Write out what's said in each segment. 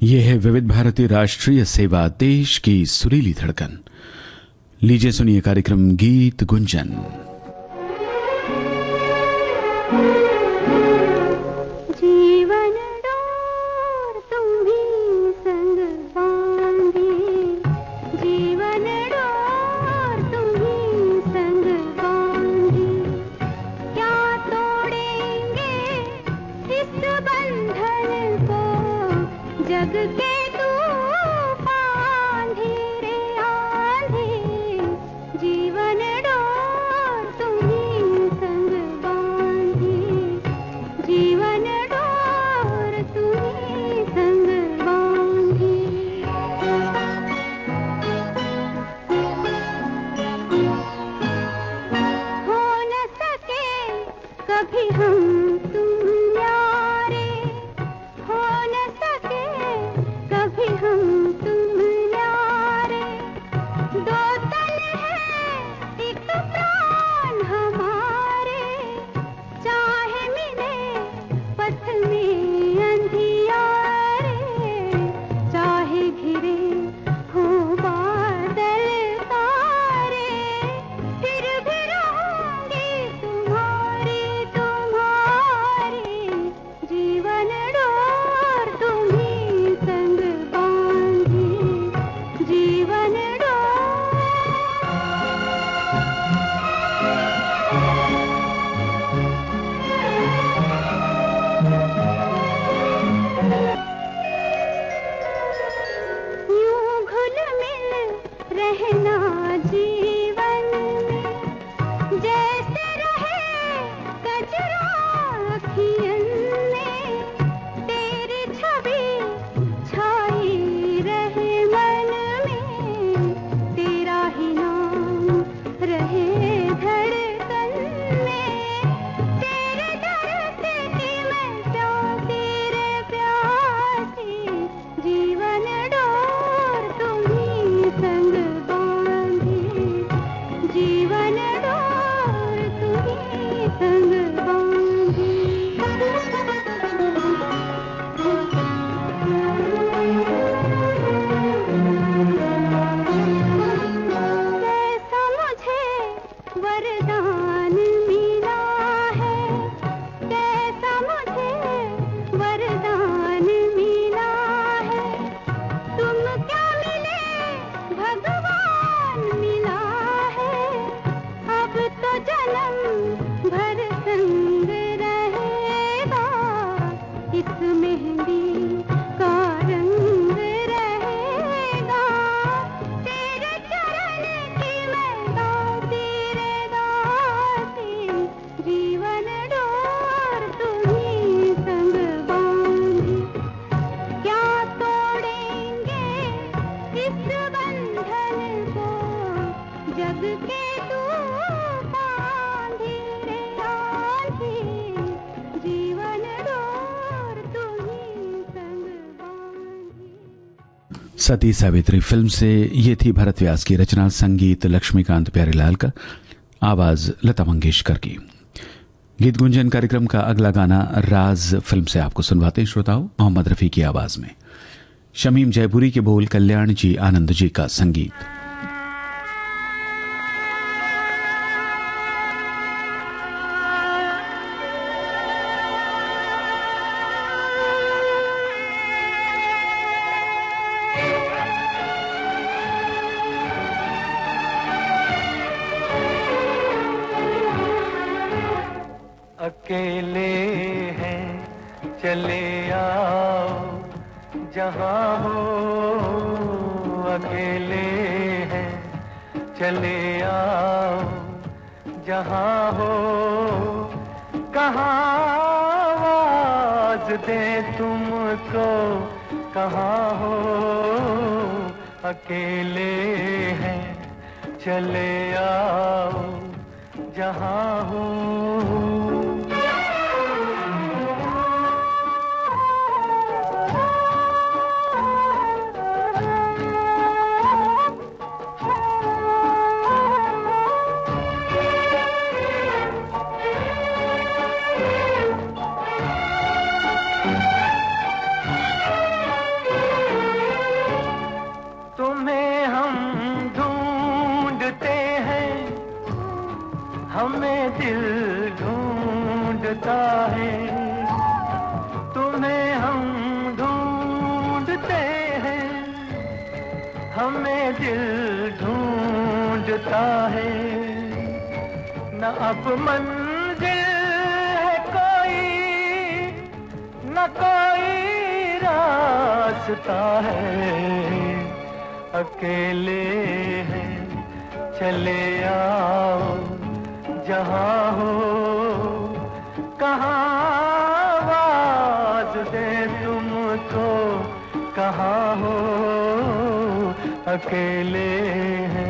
ये है विविध भारती राष्ट्रीय सेवा, देश की सुरीली धड़कन। लीजिए सुनिए कार्यक्रम गीत गुंजन। जीवन डोर तुम्ही संग बांधी, जीवन डोर तुम्ही संग बांधी, क्या तोड़ेंगे इस बंधन को, जग के तूफान धीरे आंधी, जीवन डोर तुम्ही संग बांधी, जीवन डोर तुम्ही संग बांधी। हो न सके कभी हम तुम यारे, हो न सके कभी हम तुम यारे, दो तन है एक प्राण हमारे, चाहे मिले पथ में अंधियारे, चाहे घिरे हो बादल तारे, फिर भी रहूंगी तुम्हारी तुम्हारी, जीवन डोर तुम्ही संग बांधी, जीवन डोर। यूं घुल मिल रहना जीवन में, जैसे रहे कजरा अखियन में, तेरी छवि छाई रहे मन में, तेरा ही नाम रहे धड़कन में, तेरे दर्द की मैं प्यासी रे प्यासी, जीवन डोर तुम्ही संग बांधी, जीवन डोर तुम्ही संग बांधी। कैसा मुझे वरदान मिला है, कैसा मुझे वरदान मिला है, तुम क्या मिले भगवान मिला है, अब तो जन्म भर संग रहेगा, इस मेहंदी का रंग रहेगा, तेरे चरण की मैं दासी रे दासी, जीवन डोर तुम्ही संग बांधी, क्या तोड़ेंगे इस बंधन को, जग के तूफान धीरे आंधी, जीवन डोर तुम्ही संग बांधी। सती सावित्री फिल्म से ये थी भरत व्यास की रचना, संगीत लक्ष्मीकांत प्यारेलाल का, आवाज लता मंगेशकर की। गीत गुंजन कार्यक्रम का अगला गाना राज फिल्म से आपको सुनवाते हैं श्रोताओं, मोहम्मद रफी की आवाज में। शमीम जयपुरी के बोल, कल्याण जी आनंद जी का संगीत। अकेले हैं चले आओ जहाँ हो, अकेले हैं चले आओ जहाँ हो, कहाँ आवाज दे तुमको, कहाँ हो, अकेले हैं चले आओ जहाँ हो। हमें दिल ढूंढता है, न अब मंजिल है कोई, न कोई रास्ता है। अकेले हैं चले आओ जहाँ हो, कहाँ आवाज दे तुमको, कहाँ हो, अकेले हैं।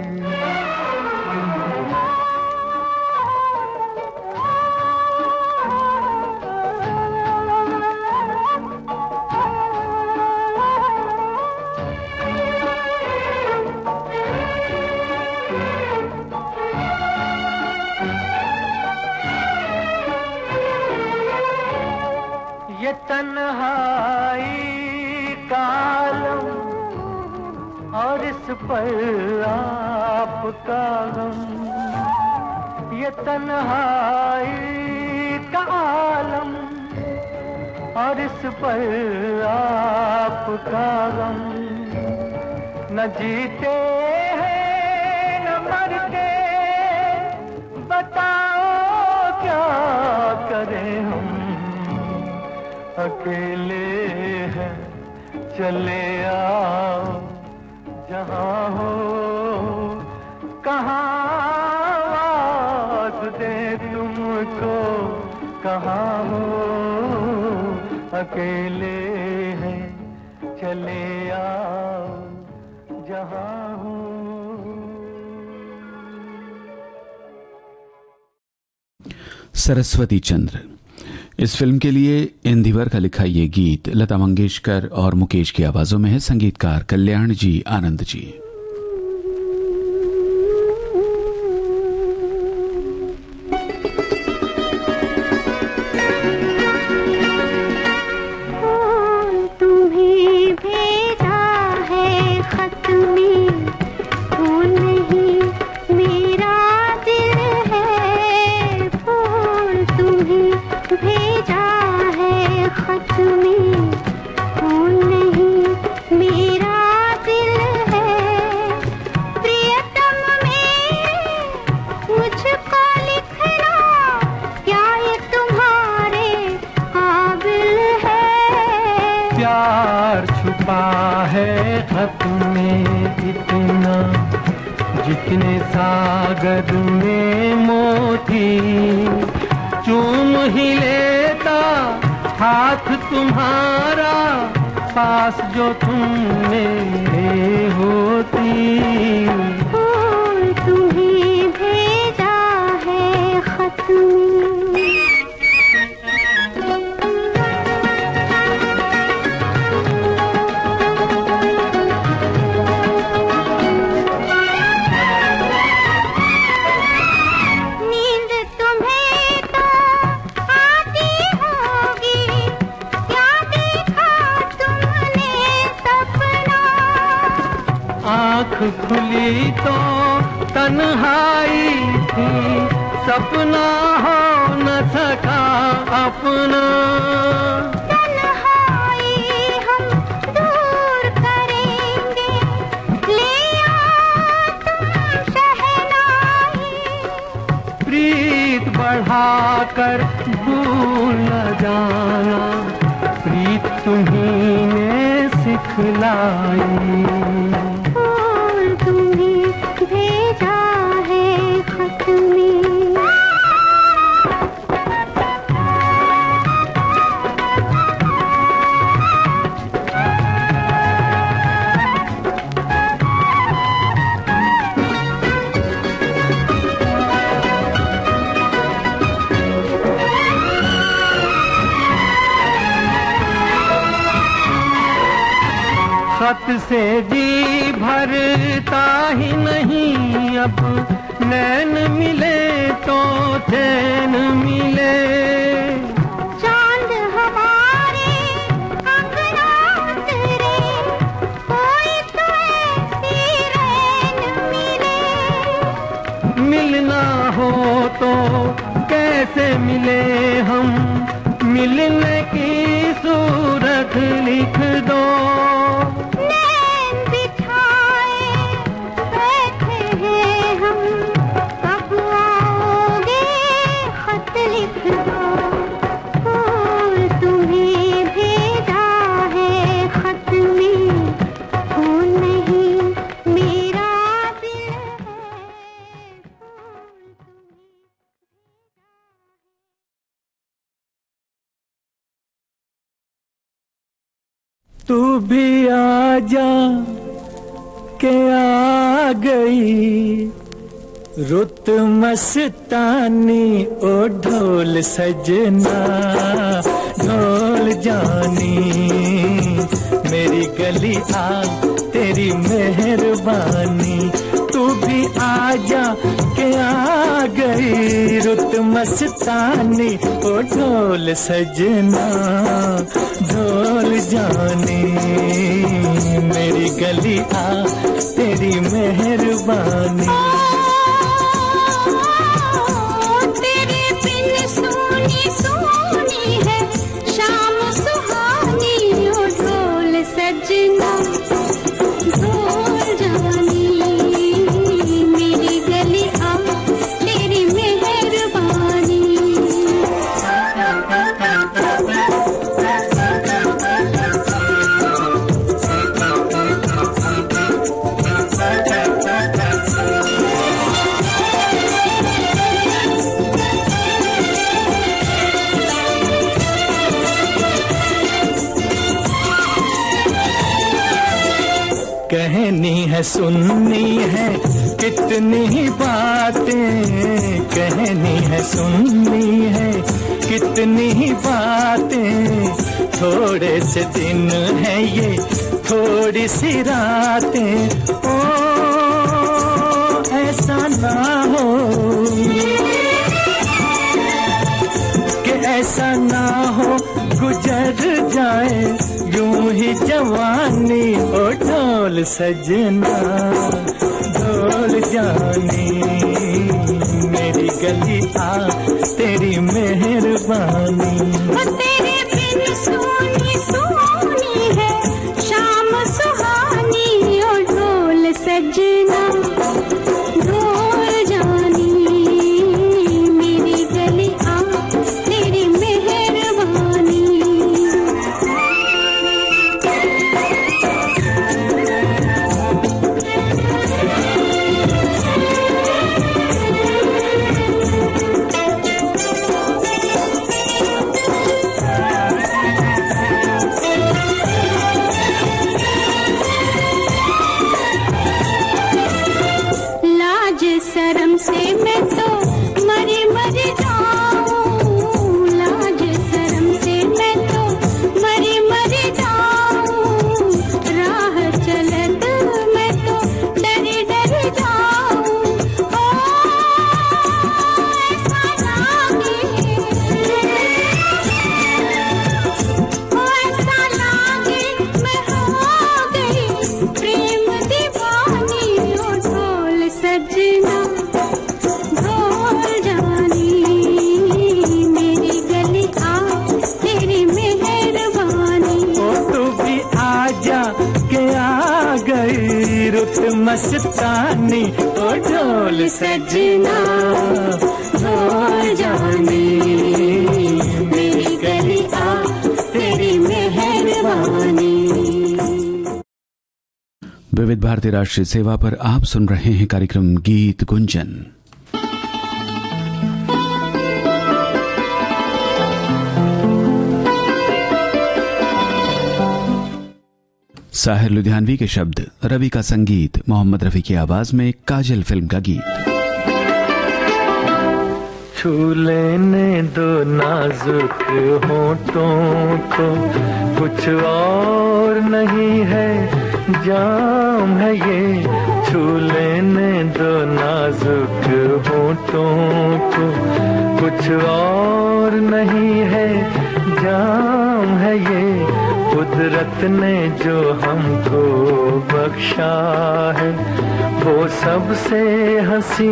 ये तन्हाई का आलम और इस पर आपका गम, ये तन्हाई का आलम और इस पर आपका गम। न जीते हैं न मरते, बताओ क्या करें हम। अकेले हैं चले आओ जहाँ हो, कहाँ आवाज दे तुमको, कहाँ हो, अकेले हैं चले आओ जहाँ हो। सरस्वती चंद्र, इस फिल्म के लिए इंदिवर का लिखा ये गीत लता मंगेशकर और मुकेश की आवाजों में है। संगीतकार कल्याण जी, आनंद जी। तुम्हें भेजा है खत में, वो नहीं मेरा दिल है। फूल तुम्हें भेजा है खत में, वो नहीं मेरा दिल है। प्रियतम में मुझको लिखना, क्या ये तुम्हारे काबिल है। प्यार छुपा है खत में इतना, जितने सागर में मोती। चूम ही लेता हाथ तुम्हारा, पास जो तुमने होती। फूल तुम्हें भेजा है खत में। नींद तुम्हें तो आती होगी, क्या देखा तुमने सपना। आँख खुली तो तन्हाई थी, सपना हो न सका अपना। तन्हाई हम दूर करेंगे, ले आओ तुम शहनाई। प्रीत बढ़ाकर भूल न जाना, प्रीत तुम्हीं ने सिखलाई। फूल तुम्हें भेजा है खत में। खत से जी भरता ही नहीं अब, नैन मिले तो चैन मिले। चांद हमारे अंगना उतरे, कोई तो ऐसी रैन मिले। मिलना हो तो कैसे मिले हम, मिलने की सूरत लिख दो। नैन बिछा भी आजा के आ गई रुत मस्तानी, ओ ढोल सजना ढोल जानी, मेरी गली आ तेरी मेहरबानी। तू भी आजा के आ गई रुत मस्तानी, ओ ढोल सजना ढोल जानी, मेरी गली आ तेरी मेहरबानी। तेरे बिन सोनी सोनी है शाम सुहानी, ओ ढोल सजना ढोल जानी, मेरी गली आ तेरी मेहरबानी। कहनी है सुननी है कितनी ही बातें, कहनी है सुननी है कितनी ही बातें, थोड़े से दिन है ये थोड़ी सी रातें, ओ ऐसा ना हो कि ऐसा ना हो गुजर जाए यूं ही जवानी, ओ ढोल सजना ढोल जानी, मेरी गली आ तेरी मेहरबानी। तेरे बिन सोनी सोनी है शाम सुहानी, ओ ढोल सजना ढोल जानी, मेरी गली आ तेरी मेहरबानी। लाज शर्म से मैं तो मरी मरी जाऊं, लाज शर्म से मैं तो मरी मरी जाऊं, राह चलत मैं तो डरी डरी जाऊं, ओ ऐसा लागे, ओ ऐसा लागे मैं हो गई प्रेम दीवानी, ओ ढोल सजना ढोल जानी, मेरी गली आ तेरी मेहरबानी। ओ तू भी आजा के आ गई रुत मस्तानी, ओ ढोल सजना ढोल जानी, मेरी गली आ तेरी मेहरबानी। विविध भारती राष्ट्रीय सेवा पर आप सुन रहे हैं कार्यक्रम गीत गुंजन। साहिर लुधियानवी के शब्द, रवि का संगीत, मोहम्मद रफी की आवाज में काजल फिल्म का गीत। छू लेने दो नाजुक होठों को, कुछ और नहीं है जाम है ये, छू लेने दो नाजुक होठों को, कुछ और नहीं है जाम है ये, कुदरत ने जो हमको बख्शा है वो सबसे हंसी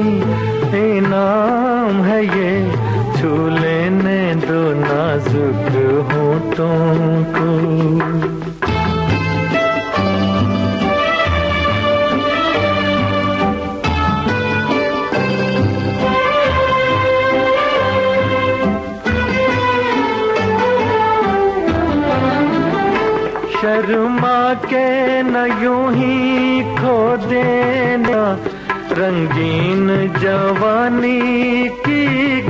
इनाम है ये, छू लेने दो नाजुक होठों को। शर्मा के न यूं ही खो देना रंगीन जवानी की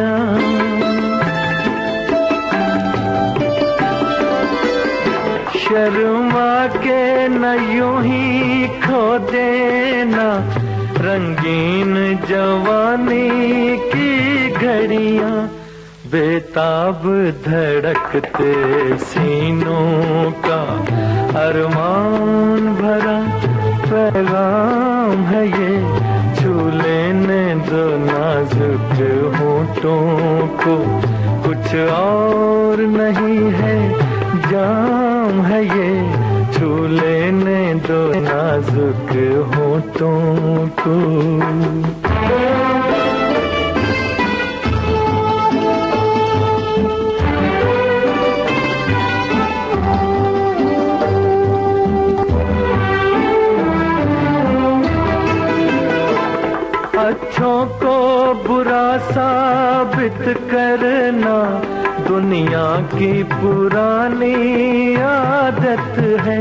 घड़ियां, शर्मा के न यूं ही खो देना रंगीन जवानी की घड़ियां, बेताब धड़कते सीनों का अरमान भरा पैगाम है ये, छू लेने दो नाजुक होठों को, कुछ और नहीं है जाम है ये, छू लेने दो नाजुक होठों को। अच्छों को बुरा साबित करना दुनिया की पुरानी आदत है,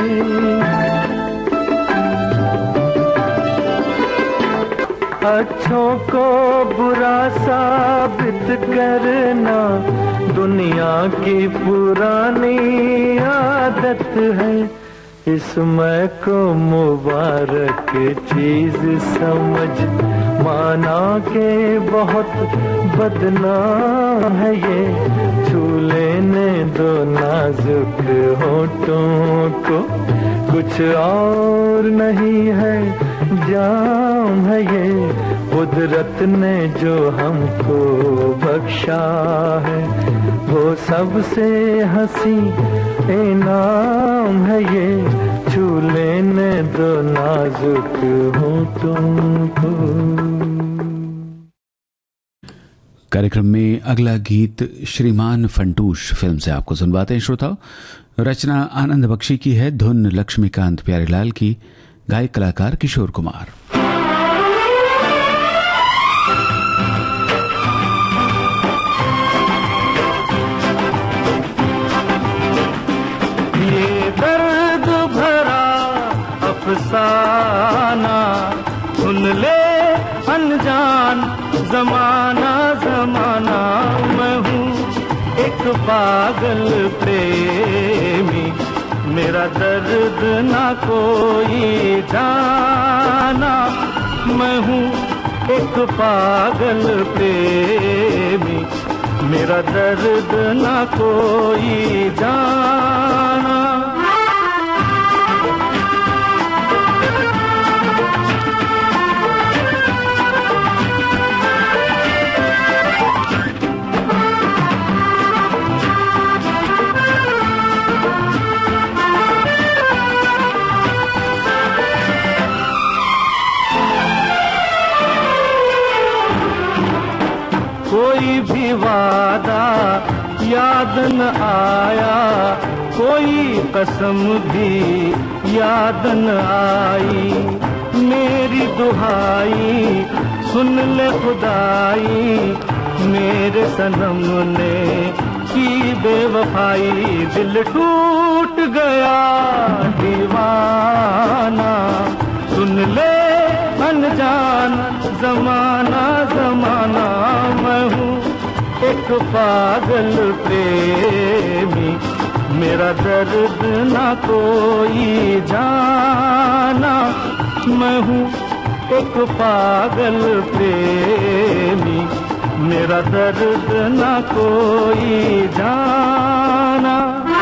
अच्छों को बुरा साबित करना दुनिया की पुरानी आदत है, इसमें को मुबारक चीज समझ माना के बहुत बदनाम है ये, छू लेने दो नाजुक होठों को, कुछ और नहीं है जाम है ये, कुदरत ने जो हमको बख्शा है वो सबसे हंसी इनाम है ये, छू लेने दो नाजुक होठों को। कार्यक्रम में अगला गीत श्रीमान फंटूश फिल्म से आपको सुनवाते हैं श्रोताओं। रचना आनंद बख्शी की है, धुन लक्ष्मीकांत प्यारेलाल की, गायक कलाकार किशोर कुमार। अफसाना सुन ले अनजान जमाना जमाना, मैं हूँ एक पागल प्रेमी, मेरा दर्द ना कोई जाना, मैं हूँ एक पागल प्रेमी, मेरा दर्द ना कोई जाना। कोई भी वादा याद न आया, कोई कसम भी याद न आई, मेरी दुहाई सुन ले खुदाई, मेरे सनम ने की बेवफाई, दिल टूट गया दीवाना, सुन ले अनजान जमाना जमाना, मैं हूँ एक पागल प्रेमी, मेरा दर्द ना कोई जाना, मैं हूँ एक पागल प्रेमी, मेरा दर्द ना कोई जाना।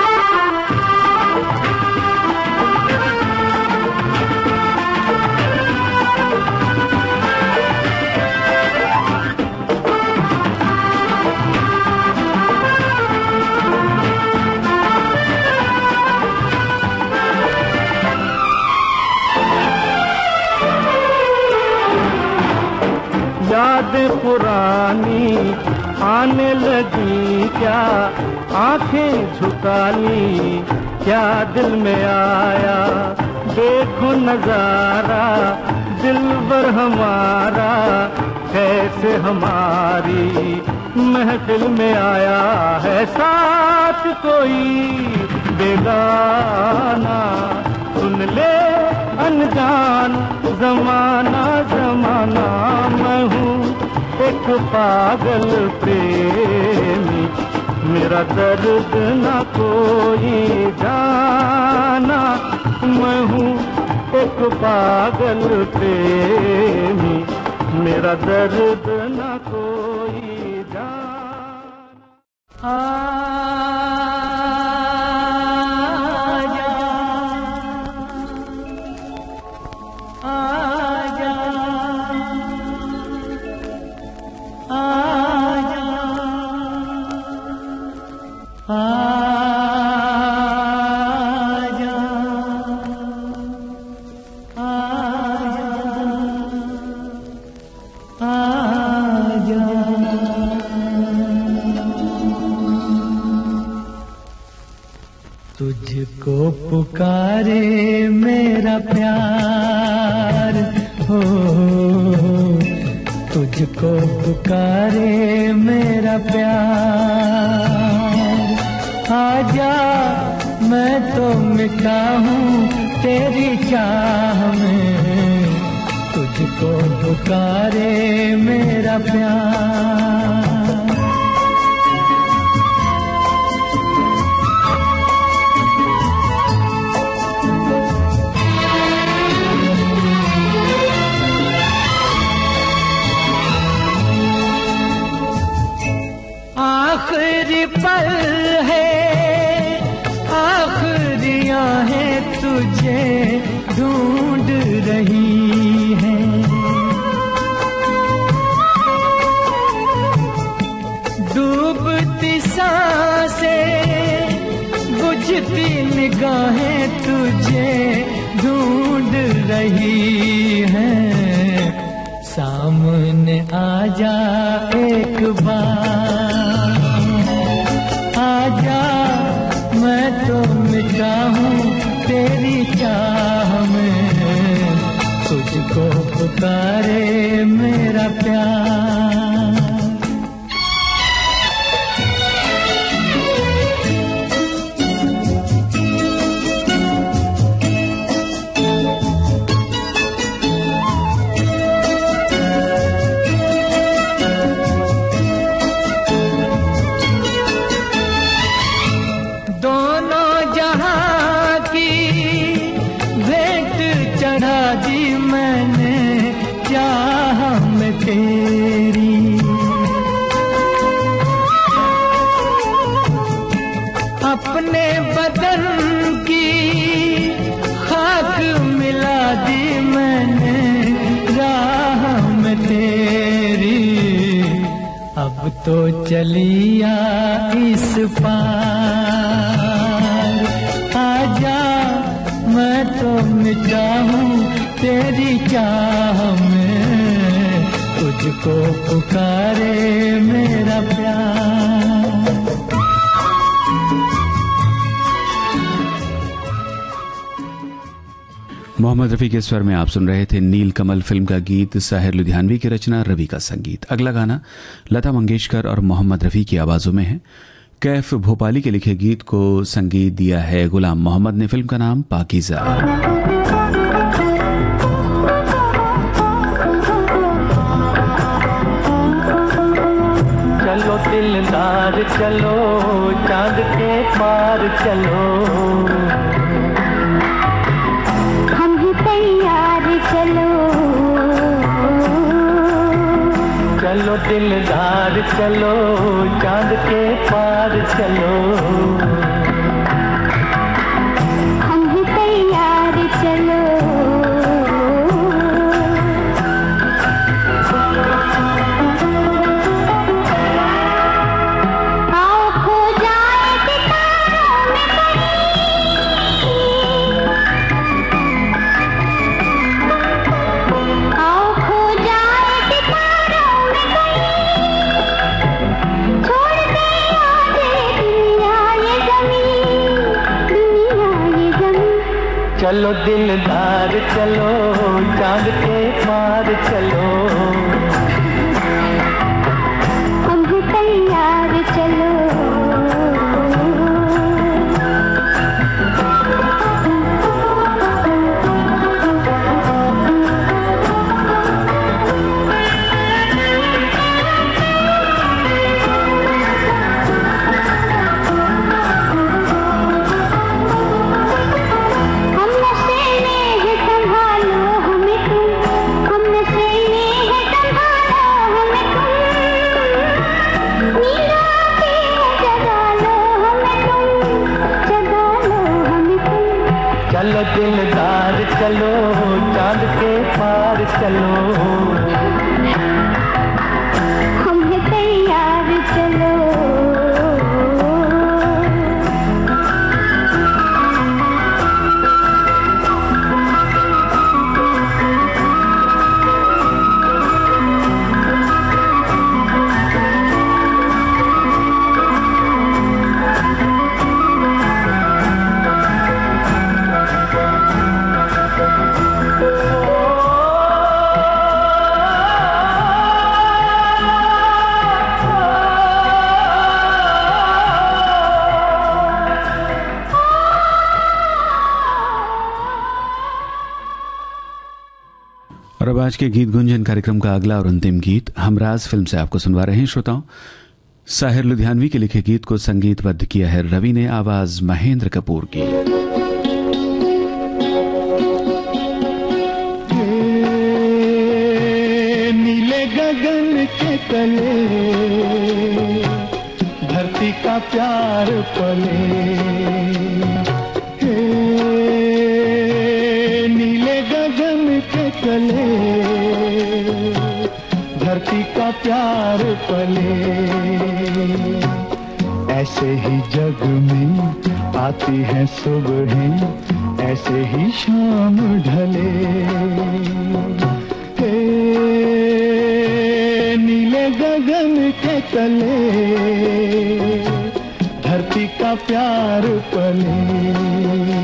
याद पुरानी आने लगी क्या, आंखें झुका ली क्या दिल में आया, देखो नजारा दिलबर हमारा, कैसे हमारी महफिल में आया है साथ कोई बेगाना, सुन ले अनजान जमाना जमाना, मैं हूँ एक पागल प्रेमी, मेरा दर्द न कोई जाना, मैं हूँ एक पागल प्रेमी, मेरा दर्द न कोई जाना। तुझको पुकारे मेरा प्यार हो, तुझको पुकारे मेरा प्यार। आजा मैं तो मिटा हूँ तेरी चाह में, तुझको पुकारे मेरा प्यार। आखिरी पल है, आखिरी आहें तुझे ढूंढ रही हैं। डूबती सांसें, बुझती निगाहें तुझे ढूंढ रही हैं। सामने आजा एक बार, आजा मैं तो मिटा हूँ तेरी चाह में, तुझको पुकारे मेरा प्यार। अपने बदन की खाक मिला दी मैंने राह में तेरी। अब तो चलिया इस पार, आजा मैं तो मिटा हूँ तेरी चाह में, तुझको पुकारे मेरा प्यार। मोहम्मद रफ़ी के स्वर में आप सुन रहे थे नील कमल फिल्म का गीत, साहिर लुधियानवी की रचना, रवि का संगीत। अगला गाना लता मंगेशकर और मोहम्मद रफ़ी की आवाज़ों में है। कैफ भोपाली के लिखे गीत को संगीत दिया है गुलाम मोहम्मद ने। फिल्म का नाम पाकीज़ा। चलो दिलदार चलो, चांद के पार चलो, हम ही तैयार चलो। चलो दिलदार चलो, चांद के पार चलो, हम ही तैयार चलो। चलो दिलदार चलो, चांद के पार चलो, हम ही तैयार चलो। चलो दिलदार चलो चांद के पार चलो हम हैं तैयार चलो और अब आज के गीत गुंजन कार्यक्रम का अगला और अंतिम गीत हमराज फिल्म से आपको सुनवा रहे हैं श्रोताओं। साहिर लुधियानवी के लिखे गीत को संगीतबद्ध किया है रवि ने, आवाज महेंद्र कपूर की। नीले गगन के तले धरती का प्यार पले, नीले गगन के तले धरती का प्यार पले, ऐसे ही जग में आती है सुबह ऐसे ही शाम ढले, नीले गगन के तले धरती का प्यार पले।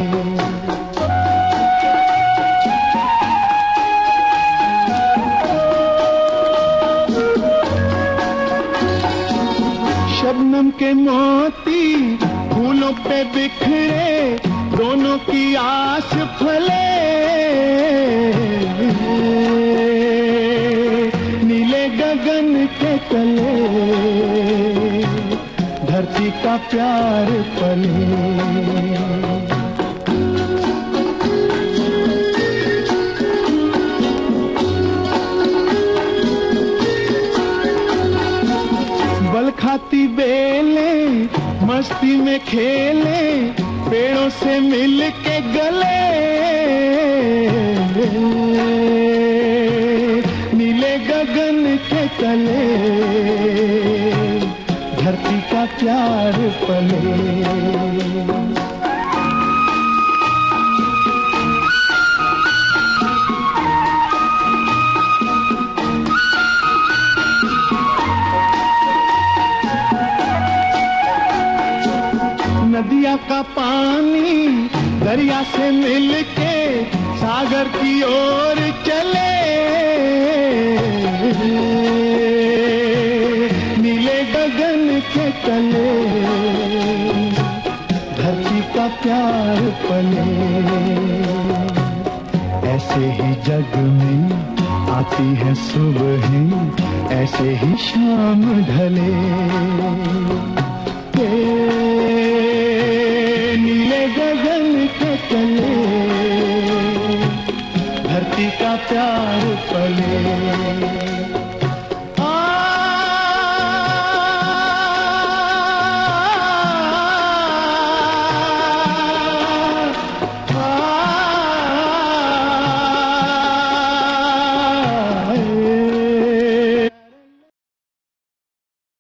शबनम के मोती फूलों पे बिखरे दोनों की आस फले, नीले गगन के तले धरती का प्यार पले। बल खाती बेले मस्ती में खेले पेड़ों से मिल के गले, नीले गगन के तले धरती का प्यार पले। नदिया का पानी दरिया से मिलके सागर की ओर चले, नीले गगन के तले धरती का प्यार पले, ऐसे ही जग में आती है सुबह ऐसे ही शाम ढले, नीले गगन के तले धरती का प्यार पले।